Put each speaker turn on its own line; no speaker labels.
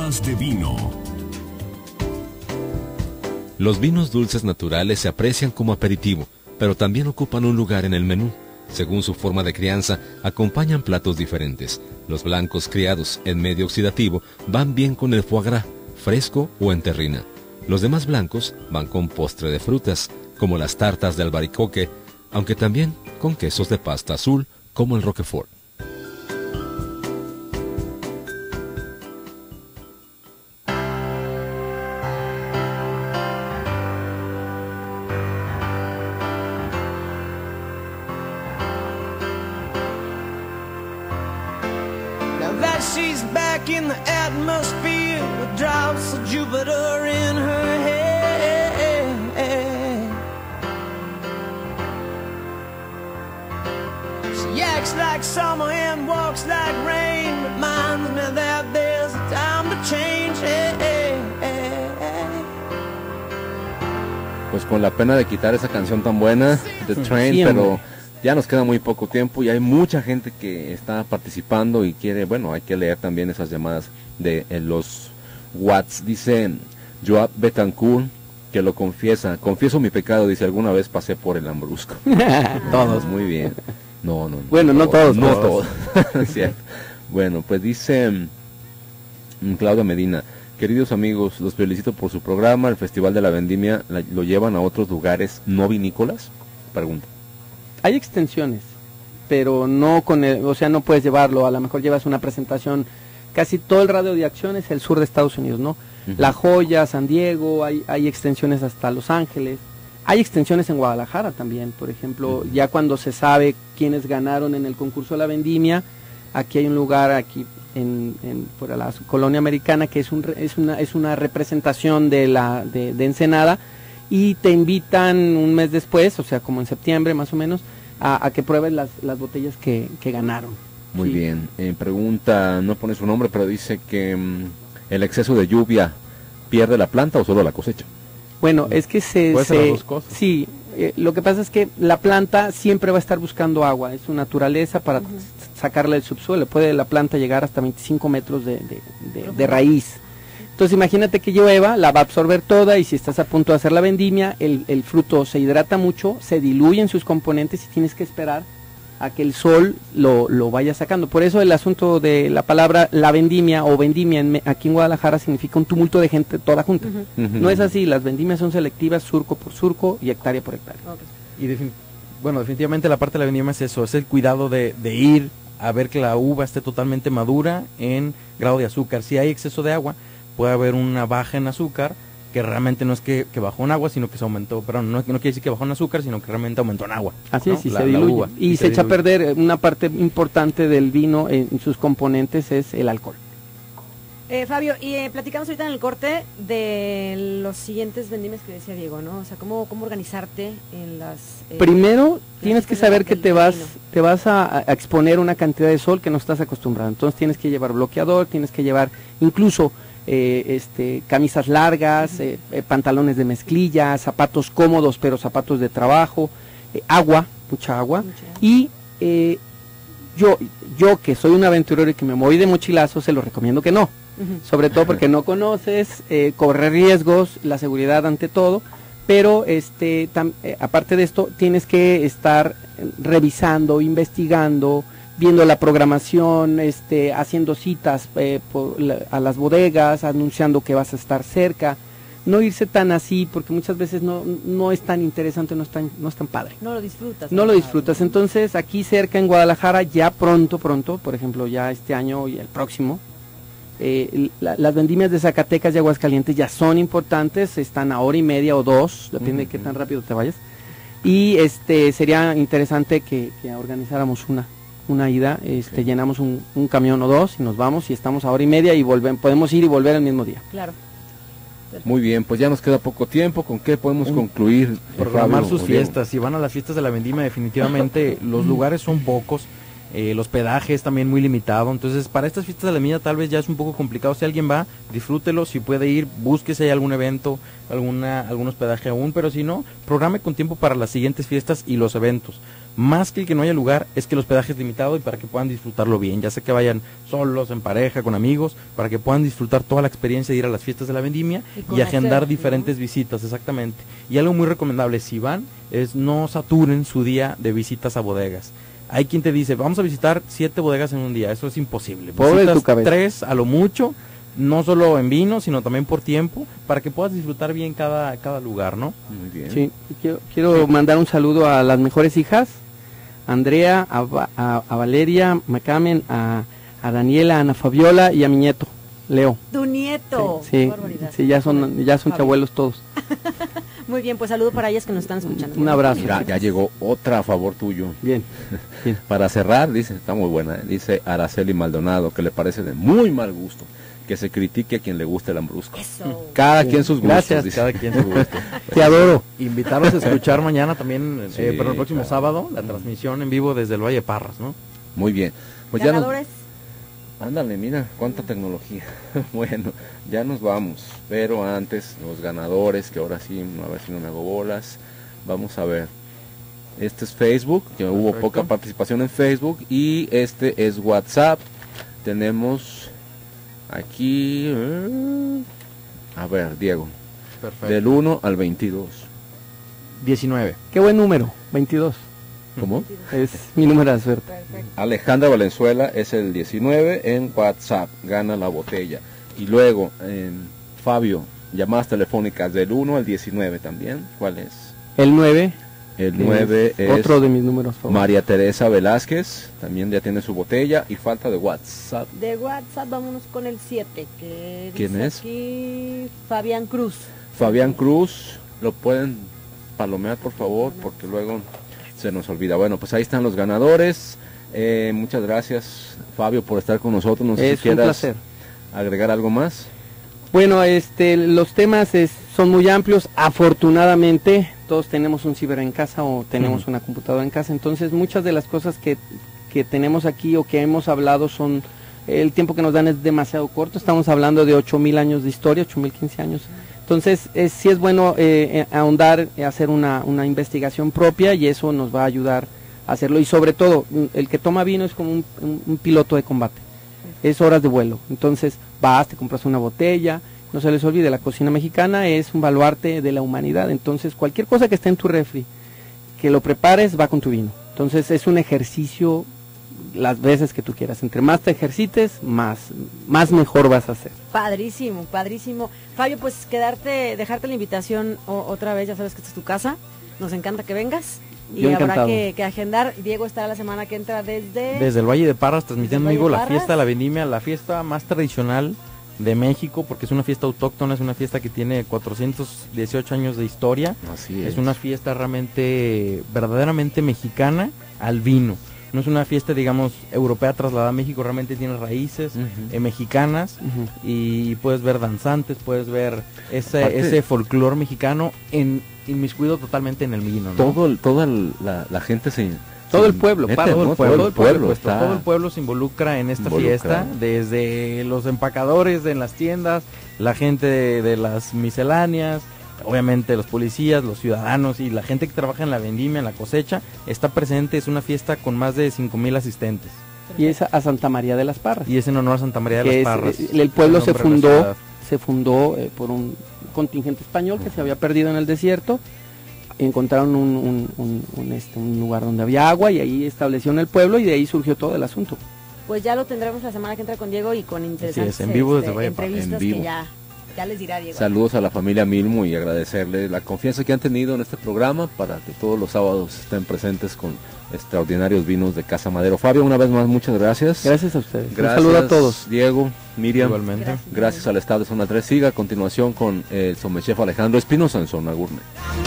Copas de vino.
Los vinos dulces naturales se aprecian como aperitivo, pero también ocupan un lugar en el menú. Según su forma de crianza, acompañan platos diferentes. Los blancos criados en medio oxidativo van bien con el foie gras, fresco o en terrina. Los demás blancos van con postre de frutas, como las tartas de albaricoque, aunque también con quesos de pasta azul, como el Roquefort.
She's back in the atmosphere with drops of Jupiter in her head. She acts like summer and walks like rain, reminds me that there's a time to change.
Pues con la pena de quitar esa canción tan buena, The Train,
Sí,
pero ya nos queda muy poco tiempo y hay mucha gente que está participando y quiere, bueno, hay que leer también esas llamadas de los Watts. Dice Joab Betancourt, que lo confiesa, confieso mi pecado, dice, alguna vez pasé por el Lambrusco.
Todos.
Muy bien. No.
Bueno, no todos.
No todos. Cierto. Bueno, pues dice Claudia Medina, queridos amigos, los felicito por su programa. El Festival de la Vendimia lo llevan a otros lugares no vinícolas. Pregunta.
Hay extensiones, pero no no puedes llevarlo, a lo mejor llevas una presentación, casi todo el radio de acción es el sur de Estados Unidos, ¿no? La Joya, San Diego, hay extensiones hasta Los Ángeles, hay extensiones en Guadalajara también, por ejemplo, ya cuando se sabe quiénes ganaron en el concurso de la vendimia, aquí hay un lugar por la colonia americana que es una representación de Ensenada, y te invitan un mes después, o sea, como en septiembre más o menos, a que pruebes las botellas que ganaron.
Muy
Sí.
bien. Pregunta, no pone su nombre, pero dice que el exceso de lluvia pierde la planta o solo la cosecha.
Bueno, es que
Puede ser las dos cosas.
Sí, lo que pasa es que la planta siempre va a estar buscando agua, es su naturaleza para sacarla del subsuelo. Puede la planta llegar hasta 25 metros de raíz. Entonces imagínate que llueva, la va a absorber toda, y si estás a punto de hacer la vendimia, el fruto se hidrata mucho, se diluye en sus componentes y tienes que esperar a que el sol lo vaya sacando. Por eso el asunto de la palabra la vendimia o vendimia aquí en Guadalajara significa un tumulto de gente toda junta. No es así, las vendimias son selectivas, surco por surco y hectárea por hectárea.
Y definitivamente la parte de la vendimia es eso, es el cuidado de ir a ver que la uva esté totalmente madura en grado de azúcar. Si hay exceso de agua, puede haber una baja en azúcar, que realmente no es que bajó en agua, sino que se aumentó, perdón, no quiere decir que bajó en azúcar, sino que realmente aumentó en agua.
Así
¿no?
es, y
la
se diluye.
uva,
y se echa a perder. Una parte importante del vino en sus componentes es el alcohol.
Fabio, y platicamos ahorita en el corte de los siguientes vendimias que decía Diego, ¿no? O sea, cómo organizarte en las...
Primero, tienes que saber que te vas a exponer una cantidad de sol que no estás acostumbrado. Entonces tienes que llevar bloqueador, tienes que llevar incluso camisas largas, pantalones de mezclilla, zapatos cómodos, pero zapatos de trabajo, agua, mucha agua. Y yo que soy un aventurero y que me voy de mochilazo, se lo recomiendo que no. Sobre todo porque no conoces, corre riesgos, la seguridad ante todo, pero aparte de esto tienes que estar revisando, investigando, viendo la programación, haciendo citas a las bodegas, anunciando que vas a estar cerca. No irse tan así, porque muchas veces no es tan interesante, no es tan padre.
No lo disfrutas.
No lo disfrutas. Entonces, aquí cerca en Guadalajara, ya pronto, por ejemplo, ya este año y el próximo, las vendimias de Zacatecas y Aguascalientes ya son importantes, están a hora y media o 2, depende de qué tan rápido te vayas. Y sería interesante que organizáramos una ida, llenamos un camión o 2 y nos vamos, y estamos a hora y media y podemos ir y volver el mismo día.
Claro.
Muy bien, pues ya nos queda poco tiempo. ¿Con qué podemos concluir?
Programar
Fabio,
sus fiestas. Si van a las fiestas de la vendimia, definitivamente los lugares son pocos. el hospedaje es también muy limitado, entonces para estas fiestas de la viña tal vez ya es un poco complicado. Si alguien va, disfrútelo, si puede ir, busque si hay algún evento, algún hospedaje aún, pero si no, programe con tiempo para las siguientes fiestas y los eventos. Más que el que no haya lugar, es que el hospedaje es limitado y para que puedan disfrutarlo bien, ya sea que vayan solos, en pareja, con amigos, para que puedan disfrutar toda la experiencia de ir a las fiestas de la vendimia y agendar diferentes visitas, exactamente. Y algo muy recomendable, si van, es no saturen su día de visitas a bodegas. Hay quien te dice, vamos a visitar 7 bodegas en un día, eso es imposible.
Pobre
Visitas
tu cabeza.
3 a lo mucho, no solo en vino, sino también por tiempo, para que puedas disfrutar bien cada lugar, ¿no?
Muy bien.
Sí, quiero mandar un saludo a las mejores hijas, a Andrea, a Valeria, Macamen, a Daniela, a Ana Fabiola y a mi nieto, Leo.
Tu nieto.
Sí,
Qué barbaridad.
sí, ya son
Fabio.
abuelos todos.
Muy bien, pues saludo para ellas que nos están escuchando.
Un abrazo.
Mira, ya llegó otra a favor tuyo.
Bien, bien.
Para cerrar, dice, está muy buena, dice Araceli Maldonado, que le parece de muy mal gusto que se critique a quien le guste el lambrusco.
Eso.
Cada quien sus gustos,
Gracias.
dice.
Cada quien su gusto.
Te adoro.
Invitarlos a escuchar mañana también,
Sí,
pero el próximo
claro.
sábado, la transmisión en vivo desde el Valle de Parras, ¿no?
Muy bien. Pues ya nos,
Ganadores.
ándale, mira, cuánta tecnología. Bueno, ya nos vamos, pero antes los ganadores, que ahora sí, a ver si no me hago bolas. Vamos a ver. Este es Facebook, que hubo
Perfecto.
poca participación en Facebook, y este es WhatsApp. Tenemos aquí, a ver, Diego,
Perfecto.
del 1 al 22.
19.
Qué buen número, 22.
¿Cómo?
Es mi número de suerte.
Perfecto.
Alejandra Valenzuela es el 19 en WhatsApp, gana la botella. Y luego, Fabio, llamadas telefónicas del 1 al 19 también. ¿Cuál es?
El 9.
El 9 es
otro de mis números favoritos.
María Teresa Velázquez, también ya tiene su botella. Y falta de WhatsApp.
De WhatsApp vámonos con el 7, que
¿Quién
dice
es?
aquí Fabián Cruz.
Fabián Cruz, lo pueden palomear por favor, porque luego se nos olvida. Bueno, pues ahí están los ganadores. Muchas gracias, Fabio, por estar con nosotros. No sé
Es
si
un
quieras
placer.
agregar algo más.
Bueno, los temas son muy amplios. Afortunadamente, todos tenemos un ciber en casa o tenemos una computadora en casa. Entonces, muchas de las cosas que tenemos aquí o que hemos hablado son... El tiempo que nos dan es demasiado corto. Estamos hablando de 8,000 años de historia, 8,015 años. Entonces, sí es bueno ahondar, hacer una investigación propia y eso nos va a ayudar a hacerlo. Y sobre todo, el que toma vino es como un piloto de combate. Es horas de vuelo. Entonces, vas, te compras una botella. No se les olvide, la cocina mexicana es un baluarte de la humanidad. Entonces, cualquier cosa que esté en tu refri, que lo prepares, va con tu vino. Entonces, es un ejercicio las veces que tú quieras. Entre más te ejercites, más mejor vas a hacer.
Padrísimo, padrísimo. Fabio, pues dejarte la invitación otra vez, ya sabes que esta es tu casa. Nos encanta que vengas. Y
Yo
habrá
encantado.
que agendar. Diego estará la semana que entra desde
el Valle de Parras, transmitiendo en
Desde el
vivo
Valle
la
de
fiesta de
Parras.
la vendimia, la fiesta más tradicional de México, porque es una fiesta autóctona, es una fiesta que tiene 418 años de historia.
Así
Es una fiesta realmente, verdaderamente mexicana al vino. No es una fiesta, digamos, europea trasladada a México, realmente tiene raíces mexicanas y puedes ver danzantes, puedes ver ese folclore mexicano inmiscuido totalmente en el vino, ¿no?
Toda la gente se...
Todo el pueblo,
mete,
todo
¿no?
el pueblo,
Todo el pueblo se involucra en esta
involucrado.
fiesta, desde los empacadores en las tiendas, la gente de las misceláneas, obviamente los policías, los ciudadanos y la gente que trabaja en la vendimia, en la cosecha, está presente. Es una fiesta con más de 5,000 asistentes.
Y es a Santa María de las Parras.
Y es en honor a Santa María de
Que
las Parras.
el pueblo
Es el nombre de la
se fundó por un contingente español que se había perdido en el desierto. Encontraron un lugar donde había agua y ahí establecieron el pueblo y de ahí surgió todo el asunto.
Pues ya lo tendremos la semana que entra con Diego y con interesantes
en vivo desde Valle de Parras,
entrevistas
en vivo.
que ya les dirá Diego.
Saludos a la familia Milmo y agradecerles la confianza que han tenido en este programa para que todos los sábados estén presentes con extraordinarios vinos de Casa Madero. Fabio, una vez más, muchas gracias.
Gracias a ustedes.
Gracias,
Un saludo a todos.
Diego, Miriam.
Igualmente.
Gracias al Estado de Zona 3. Siga a continuación con el somechef Alejandro Espinosa en Zona Gourmet.